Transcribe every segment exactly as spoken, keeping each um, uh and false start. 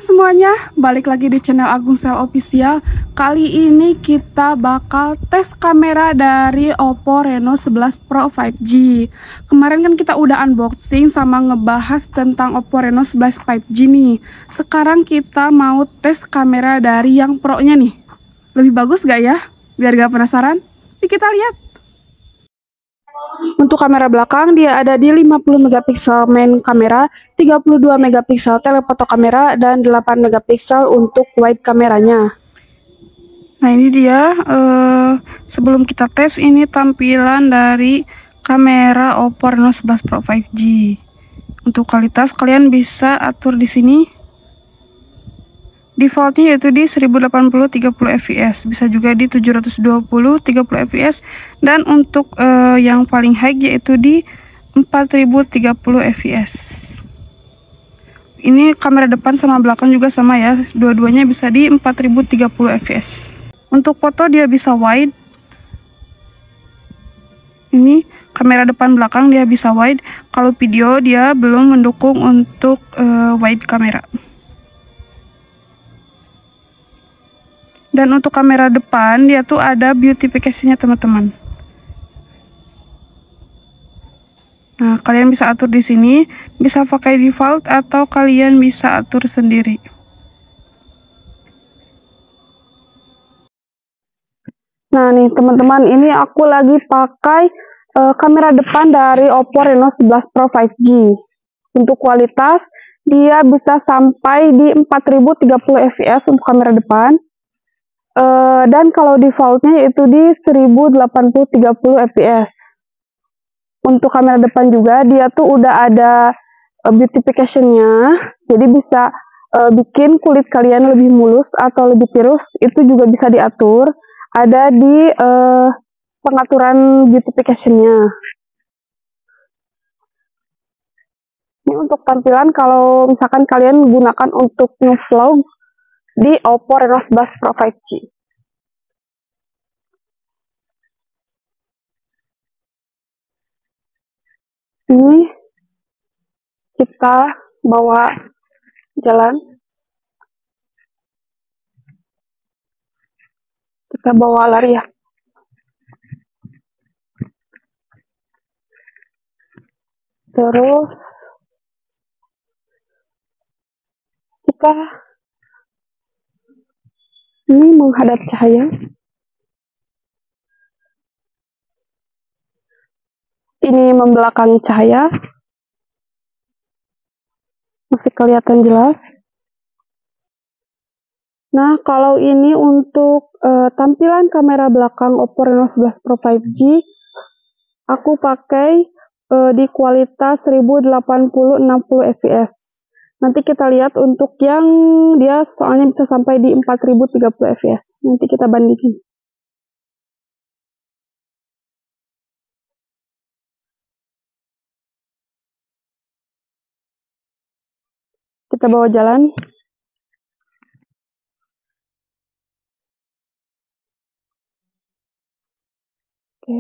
semuanya, balik lagi di channel Agungsel Official. Kali ini kita bakal tes kamera dari Oppo Reno sebelas Pro lima G. Kemarin kan kita udah unboxing sama ngebahas tentang Oppo Reno sebelas lima G nih. Sekarang kita mau tes kamera dari yang Pro-nya nih. Lebih bagus gak ya? Biar gak penasaran, yuk kita lihat. Untuk kamera belakang dia ada di lima puluh megapiksel main kamera, tiga puluh dua megapiksel telefoto kamera, dan delapan megapiksel untuk wide kameranya. Nah ini dia, eh, sebelum kita tes ini tampilan dari kamera Oppo Reno sebelas Pro lima G. Untuk kualitas kalian bisa atur di sini. Defaultnya yaitu di seribu delapan puluh tiga puluh F P S, bisa juga di tujuh ratus dua puluh tiga puluh F P S, dan untuk uh, yang paling high yaitu di empat ribu tiga puluh F P S. Ini kamera depan sama belakang juga sama ya, dua-duanya bisa di empat ribu tiga puluh F P S. Untuk foto dia bisa wide. Ini kamera depan belakang dia bisa wide. Kalau video dia belum mendukung untuk uh, wide kamera. Dan untuk kamera depan dia tuh ada beautification-nya teman-teman. Nah, kalian bisa atur di sini, bisa pakai default atau kalian bisa atur sendiri. Nah, nih teman-teman, ini aku lagi pakai uh, kamera depan dari Oppo Reno sebelas Pro lima G. Untuk kualitas dia bisa sampai di empat ribu tiga puluh F P S untuk kamera depan. Uh, dan kalau defaultnya itu di seribu delapan puluh tiga puluh F P S. Untuk kamera depan juga dia tuh udah ada uh, beautification-nya, jadi bisa uh, bikin kulit kalian lebih mulus atau lebih tirus, itu juga bisa diatur. Ada di uh, pengaturan beautification-nya. Ini untuk tampilan kalau misalkan kalian gunakan untuk nge-vlog di Oppo Reno sebelas Pro lima G. Ini kita bawa jalan, kita bawa lari ya. Terus kita ini menghadap cahaya. Ini membelakangi cahaya. Masih kelihatan jelas. Nah, kalau ini untuk uh, tampilan kamera belakang Oppo Reno sebelas Pro lima G, aku pakai uh, di kualitas seribu delapan puluh enam puluh F P S. Nanti kita lihat untuk yang dia soalnya bisa sampai di empat ribu tiga puluh F P S. Nanti kita bandingin. Kita bawa jalan. Oke.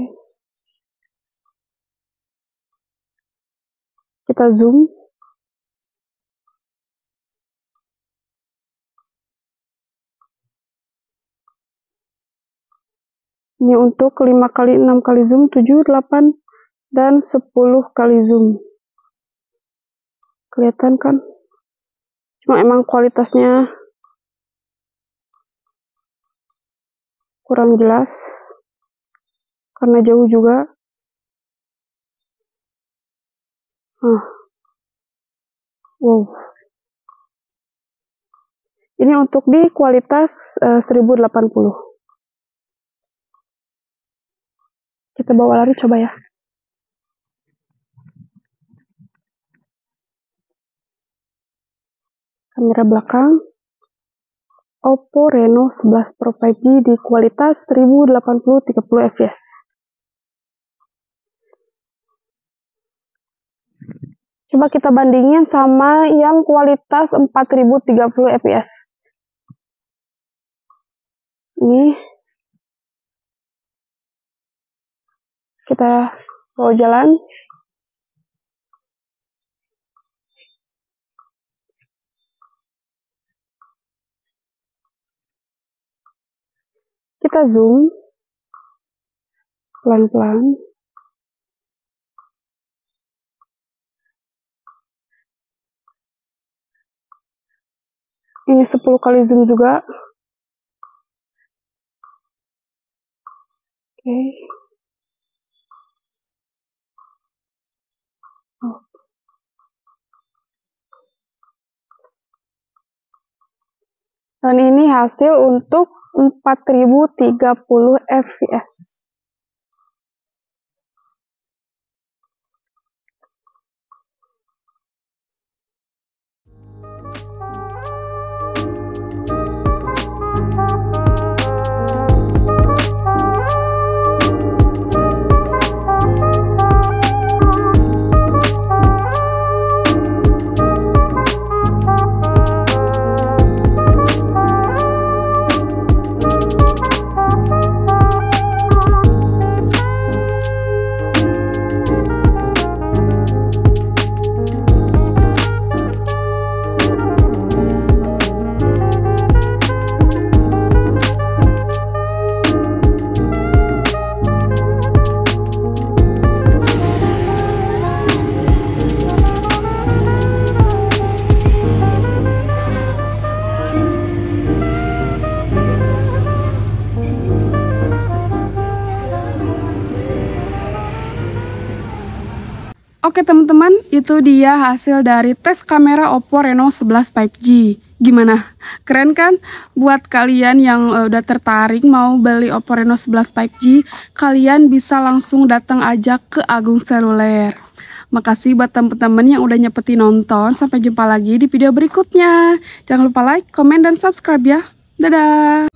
Kita zoom. Ini untuk lima kali enam kali zoom, tujuh, delapan, dan sepuluh kali zoom. Kelihatan kan? Cuma emang kualitasnya kurang jelas karena jauh juga. Nah. Wow. Ini untuk di kualitas uh, seribu delapan puluh. Kita bawa lari coba ya. Kamera belakang Oppo Reno sebelas Pro lima G di kualitas seribu delapan puluh tiga puluh F P S. Coba kita bandingin sama yang kualitas empat ribu tiga puluh F P S. Ini kita bawa jalan. kita zoom pelan-pelan. Ini sepuluh kali zoom juga. Oke. Okay. Oh. Dan ini hasil untuk empat ribu tiga puluh F P S. Oke teman-teman, itu dia hasil dari tes kamera Oppo Reno sebelas lima G. Gimana? Keren kan? Buat kalian yang uh, udah tertarik mau beli Oppo Reno sebelas lima G, kalian bisa langsung datang aja ke Agung Seluler. Makasih buat teman-teman yang udah nyempetin nonton. Sampai jumpa lagi di video berikutnya. Jangan lupa like, komen, dan subscribe ya. Dadah!